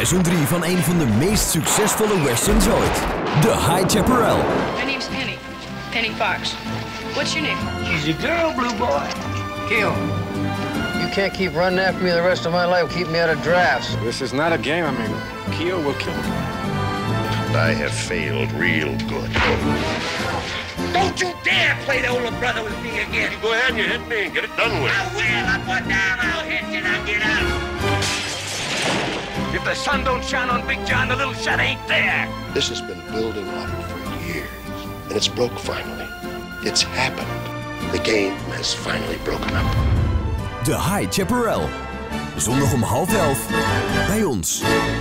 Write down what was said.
Seizoen 3 van een van de meest succesvolle westerns ooit. The High Chaparral. My name's Penny. Penny Fox. What's your name? She's a girl, blue boy. Kill. You can't keep running after me the rest of my life. Keep me out of drafts. This is not a game, amigo. Kill will kill. I have failed real good. Don't you dare play the older brother with me again. You go ahead and you hit me and get it done with. I will. I put down. I'll hit you. Now get out. If the sun don't shine on Big John, the little shot ain't there. This has been building up for years, and it's broke finally. It's happened. The game has finally broken up. The High Chaparral. Zondag om 10:30 bij ons.